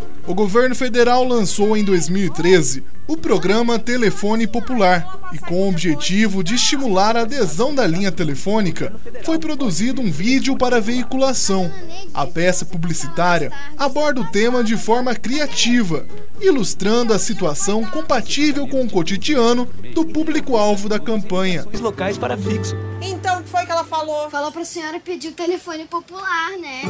O governo federal lançou em 2013 o programa Telefone Popular e, com o objetivo de estimular a adesão da linha telefônica, foi produzido um vídeo para veiculação. A peça publicitária aborda o tema de forma criativa, ilustrando a situação compatível com o cotidiano do público-alvo da campanha. Os locais para fixo. Então, o que foi que ela falou? Falou pra senhora pedir o telefone popular, né?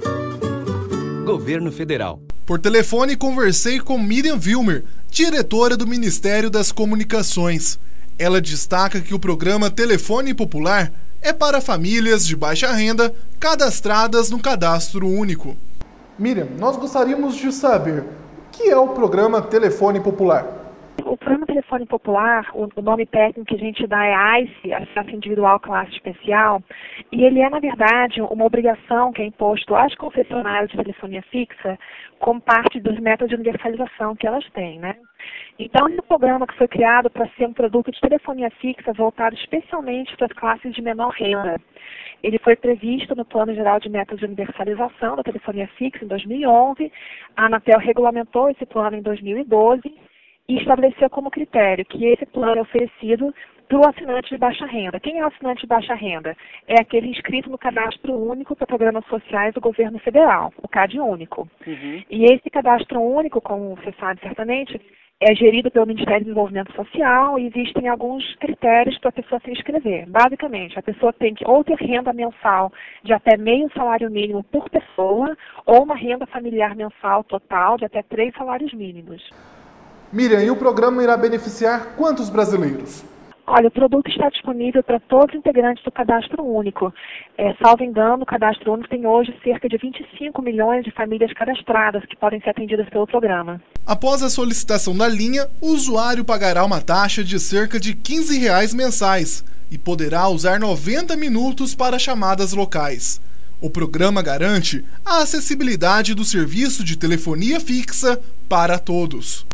Governo Federal. Por telefone, conversei com Miriam Wilmer, diretora do Ministério das Comunicações. Ela destaca que o programa Telefone Popular é para famílias de baixa renda cadastradas no Cadastro Único. Miriam, nós gostaríamos de saber o que é o programa Telefone Popular. O programa Telefone Popular, o nome técnico que a gente dá é AICE, Acesso Individual Classe Especial, e ele é, na verdade, uma obrigação que é imposto às concessionárias de telefonia fixa como parte dos métodos de universalização que elas têm, né? Então, esse programa que foi criado para ser um produto de telefonia fixa voltado especialmente para as classes de menor renda. Ele foi previsto no Plano Geral de Métodos de Universalização da Telefonia Fixa em 2011, a Anatel regulamentou esse plano em 2012, e estabeleceu como critério que esse plano é oferecido para o assinante de baixa renda. Quem é o assinante de baixa renda? É aquele inscrito no Cadastro Único para Programas Sociais do Governo Federal, o CAD Único. E esse Cadastro Único, como você sabe certamente, é gerido pelo Ministério do Desenvolvimento Social e existem alguns critérios para a pessoa se inscrever. Basicamente, a pessoa tem que ou ter renda mensal de até meio salário mínimo por pessoa ou uma renda familiar mensal total de até 3 salários mínimos. Miriam, e o programa irá beneficiar quantos brasileiros? Olha, o produto está disponível para todos os integrantes do Cadastro Único. Salvo engano, o Cadastro Único tem hoje cerca de 25 milhões de famílias cadastradas que podem ser atendidas pelo programa. Após a solicitação da linha, o usuário pagará uma taxa de cerca de R$ 15 mensais e poderá usar 90 minutos para chamadas locais. O programa garante a acessibilidade do serviço de telefonia fixa para todos.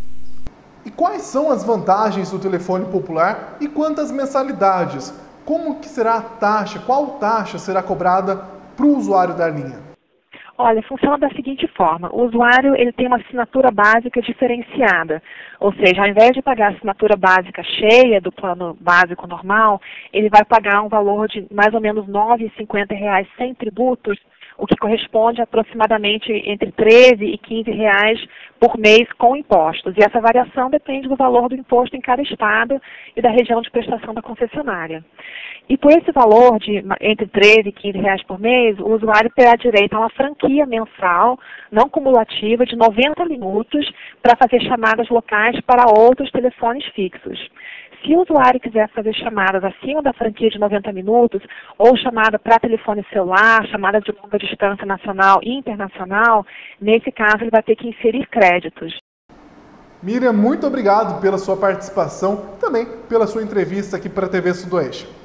E quais são as vantagens do telefone popular e quantas mensalidades? Como que será a taxa? Qual taxa será cobrada para o usuário da linha? Olha, funciona da seguinte forma. O usuário ele tem uma assinatura básica diferenciada. Ou seja, ao invés de pagar a assinatura básica cheia do plano básico normal, ele vai pagar um valor de mais ou menos R$ 9,50 sem tributos, o que corresponde a aproximadamente entre R$ 13 e R$ 15 por mês com impostos. E essa variação depende do valor do imposto em cada estado e da região de prestação da concessionária. E por esse valor de entre R$ 13 e R$ 15 por mês, o usuário terá direito a uma franquia mensal, não cumulativa, de 90 minutos para fazer chamadas locais para outros telefones fixos. Se o usuário quiser fazer chamadas acima da franquia de 90 minutos, ou chamada para telefone celular, chamada de longa distância nacional e internacional, nesse caso ele vai ter que inserir créditos. Miriam, muito obrigado pela sua participação, também pela sua entrevista aqui para a TV Sudoeste.